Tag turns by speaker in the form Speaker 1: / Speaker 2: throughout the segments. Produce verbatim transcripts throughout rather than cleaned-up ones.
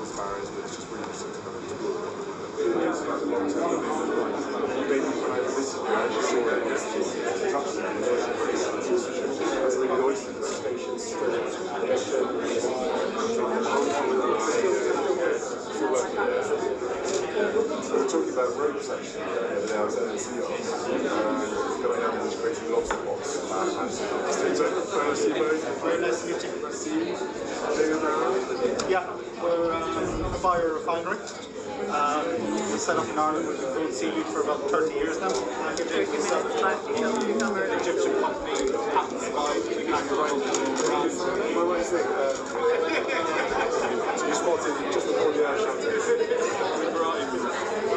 Speaker 1: business barriers, but it's just really interesting to kind of explore it's about the long term. Maybe when I visited you, I actually saw it yesterday, touched on it, it's really oysters, spacious, we were talking about ropes actually, uh, the other day I was at the sea and going out and creating lobster pots. So, nice to meet you.
Speaker 2: Very nice to meet you.
Speaker 1: Nice to see you. David Brown?
Speaker 2: Yeah, we're um, a biorefinery. Um, we set up in Ireland with grown seaweed for about thirty years now. And we sell the an Egyptian company, happens to buy the kangaroo.
Speaker 1: My wife's thing, you spotted just before the air shot.
Speaker 2: We arrived in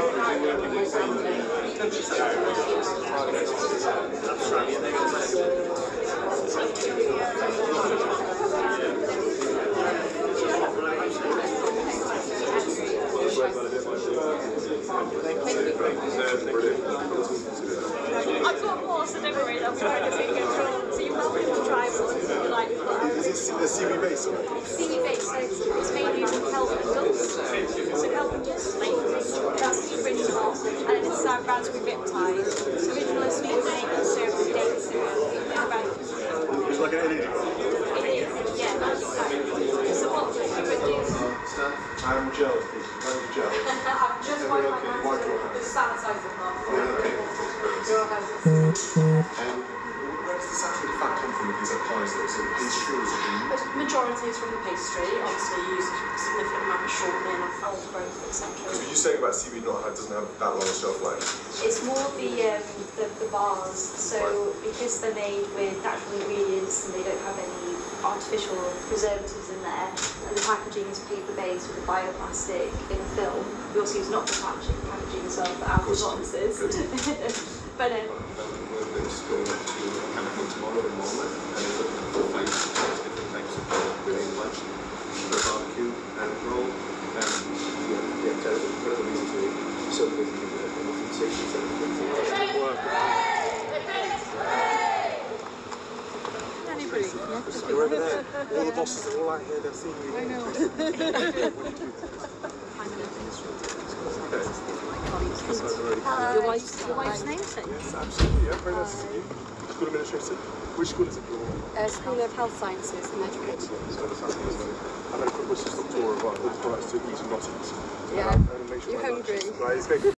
Speaker 3: I've got more, so don't worry, I'm trying to take control. So you're welcome to try one. Like,
Speaker 1: is it C V based?
Speaker 3: C V based, so it's, it's made using kelp and dust. So kelp and dust, like, that's the original, and then it's uh, raspberry riptide. So original is sweet and served with date syrup.
Speaker 1: It's like an energy bar.
Speaker 3: It is, yeah, that's exactly. So what would you produce?
Speaker 1: I'm gel, please. I'm gel.
Speaker 4: I've just wiped my hands
Speaker 1: White
Speaker 4: with
Speaker 1: or
Speaker 4: the sanitizer mark.
Speaker 1: Um, where does the saturated fat come from with these like pies though? So the pastry or is it the
Speaker 4: The majority is from the pastry. Obviously, you use a significant amount of shortening and fold growth, et cetera.
Speaker 1: So you're saying about seaweed not doesn't have that long a shelf life?
Speaker 3: It's more the, um, the the bars. So because they're made with natural ingredients and they don't have any artificial preservatives in there, and the packaging is paper-based with a bioplastic in a film. We also use not the packaging, packaging as well for our boxes. But um,
Speaker 5: We're just going up to Campbell tomorrow in Walmart, and we're looking at four types of different types of grilling lunch, for barbecue and roll. And yeah, yeah, terrible, terrible reason to so busy with the food safety and everything. Work.
Speaker 1: You're over there. All the bosses are all out here, they're seeing you. I know. What do you do?
Speaker 3: Hello. Your wife's, your wife's name?
Speaker 1: Yes, absolutely. Yeah, very nice to see you. School administrator. Which school is it?
Speaker 6: Uh, School of Health Sciences and Education.
Speaker 1: I've had a quick whistle stop tour of all the products to eat and not eat.
Speaker 6: Yeah.
Speaker 1: Um, and make sure
Speaker 6: You're
Speaker 1: my lunch
Speaker 6: hungry.
Speaker 1: is- Right, it's very good.